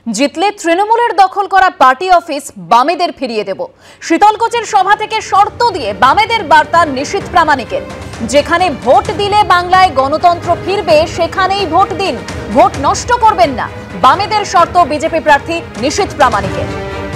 জিতলে তৃণমূলের দখল করা পার্টি অফিস বামেদের ফিরিয়ে দেব। শীতলকুচির সভা থেকে শর্ত দিয়ে বামেদের বার্তা নিশীথ প্রামাণিকের। যেখানে ভোট দিলে বাংলায় গণতন্ত্র ফিরবে সেখানেই ভোট দিন, ভোট নষ্ট করবেন না, বামেদের শর্ত বিজেপি প্রার্থী নিশীথ প্রামাণিকের।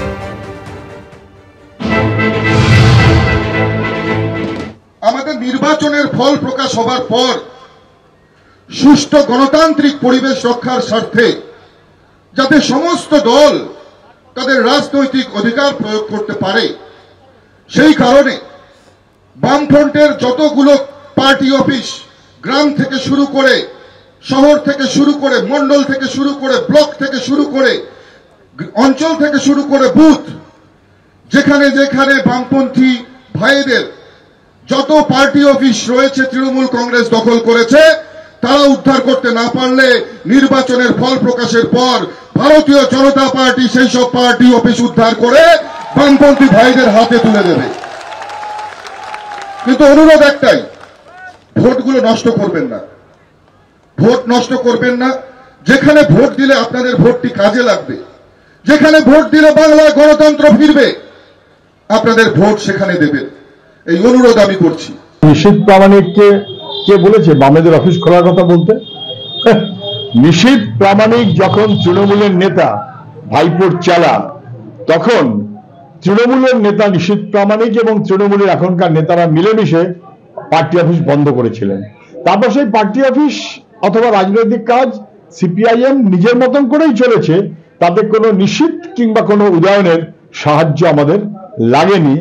আমাদের নির্বাচনের ফল প্রকাশ হবার পর সুষ্ঠু গণতান্ত্রিক পরিবেশ রক্ষার স্বার্থে যাতে সমস্ত দল তাদের রাজনৈতিক অধিকার প্রয়োগ করতে পারে, সেই কারণে বামফ্রন্টের যতগুলো পার্টি অফিস গ্রাম থেকে শুরু করে, শহর থেকে শুরু করে, মন্ডল থেকে শুরু করে, ব্লক থেকে শুরু করে, অঞ্চল থেকে শুরু করে বুথ, যেখানে যেখানে বামপন্থী ভাইদের যত পার্টি অফিস রয়েছে তৃণমূল কংগ্রেস দখল করেছে, তারা উদ্ধার করতে না পারলে নির্বাচনের ফল প্রকাশের পর ভারতীয় জনতা পার্টি সেই সব পার্টি অফিস উদ্ধার করে বামপন্থী ভাইদের হাতে তুলে দেবে। কিন্তু অনুরোধ একটাই, ভোটগুলো নষ্ট করবেন না, ভোট নষ্ট করবেন না। যেখানে ভোট দিলে আপনাদের ভোটটি কাজে লাগবে, যেখানে ভোট দিলে বাংলায় গণতন্ত্র ফিরবে, আপনাদের ভোট সেখানে দেবেন, এই অনুরোধ আমি করছি। নিশীথ প্রামাণিককে কে বলেছে বামেদের অফিস খোলার কথা বলতে? নিশীথ প্রামাণিক যখন তৃণমূলের নেতা, ভাইপোর চালা, তখন তৃণমূলের নেতা নিশীথ প্রামাণিক এবং তৃণমূলের এখনকার নেতারা মিলেমিশে পার্টি অফিস বন্ধ করেছিলেন। তারপর সেই পার্টি অফিস অথবা রাজনৈতিক কাজ সিপিআইএম নিজের মতন করেই চলেছে, তাতে কোনো নিশীথ কিংবা কোনো উদয়নের সাহায্য আমাদের লাগেনি,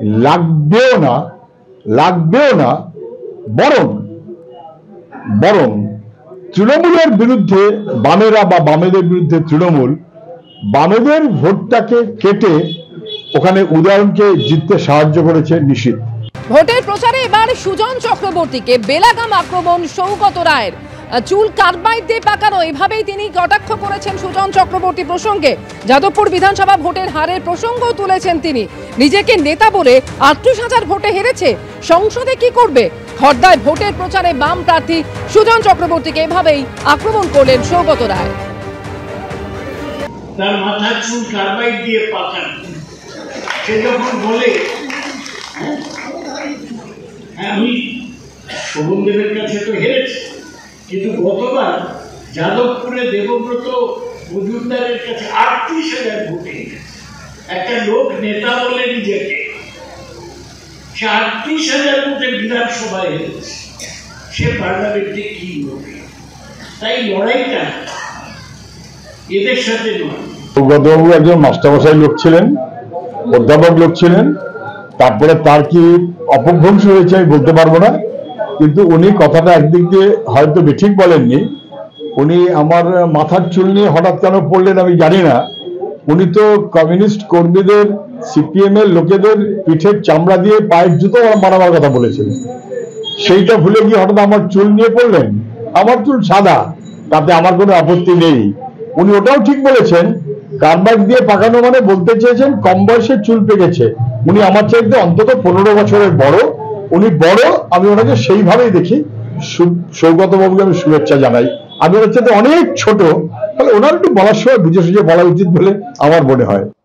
লাগবেও না। বরং তৃণমূলের বিরুদ্ধে বামেরা বা বামেদের বিরুদ্ধে তৃণমূল বামেদের ভোটটাকে কেটে ওখানে উদয়নকে জিততে সাহায্য করেছে নিশীথ। ভোটের প্রচারে এবার সুজন চক্রবর্তীকে বেলাগাম আক্রমণ সৌগত রায়ের। চুল কারবাইট দিয়ে পাকানো, এভাবেই তিনি কটাক্ষ করেছেন সুজন চক্রবর্তী প্রসঙ্গে। যাদবপুর বিধানসভা ভোটের হারের প্রসঙ্গও তুলেছেন তিনি। নিজেকে নেতা বলে 38,000 ভোটে হেরেছে, সংসদে কি করবে? খর্দায় ভোটের প্রচারে বাম প্রার্থী সুজন চক্রবর্তীকে এভাবেই আক্রমণ করলেন সৌগত রায়। তার মাথার চুল কারবাইট দিয়ে পাকানো, সে যখন বলে আমি শোভনদেবের কাছে তো হেরেছি, কিন্তু গতবার যাদবপুরে দেবব্রত মজুমদারের কাছে 38,000 ভোটে একটা লোক নেতা বলে নিজেকে, সে 38,000 ভোটে বিধানসভায় হেরেছে, সে পার্লামেন্টে কি করবে? তাই লড়াইটা এদের সাথে নয়। সৌগতবাবু একজন মাস্টারমশাই লোক ছিলেন, অধ্যাপক লোক ছিলেন, তারপরে তার কি অপভ্রংশ হয়েছে আমি বলতে পারবো না, কিন্তু উনি কথাটা একদিক দিয়ে হয়তো ঠিক বলেননি। উনি আমার মাথার চুল নিয়ে হঠাৎ কেন পড়লেন আমি জানি না। উনি তো কমিউনিস্ট কর্মীদের, সিপিএম এর লোকেদের পিঠের চামড়া দিয়ে পায়ের জুতো মারাবার কথা বলেছিলেন, সেইটা ভুলে গিয়ে হঠাৎ আমার চুল নিয়ে পড়লেন। আমার চুল সাদা, তাতে আমার কোনো আপত্তি নেই। উনি ওটাও ঠিক বলেছেন, কারবাইট দিয়ে পাকানো মানে বলতে চেয়েছেন কম বয়সে চুল পেকেছে। উনি আমার চাইতে অন্তত 15 বছরের বড়, উনি বড়, আমি ওনাকে সেইভাবেই দেখি। সৌগতবাবুকে আমি শুভেচ্ছা জানাই। আমি ওনার চাইতে অনেক ছোট, তাহলে ওনার একটু বলার সময় বুঝে সুঝে বলা উচিত বলে আমার মনে হয়।